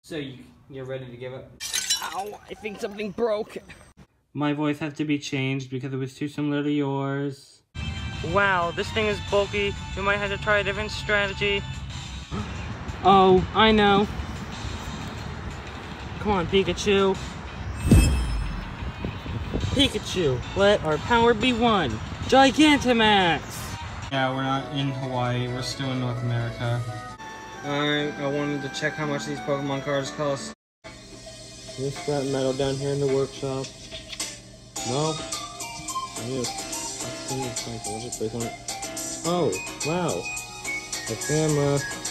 So you're ready to give up? Ow, I think something broke. My voice has to be changed because it was too similar to yours. Wow, this thing is bulky. We might have to try a different strategy. Oh, I know. Come on, Pikachu. Pikachu, let our power be one. Gigantamax! Yeah, we're not in Hawaii. We're still in North America. I wanted to check how much these Pokemon cards cost. Any scrap metal down here in the workshop? No? We'll just place on it. Oh, wow. A camera.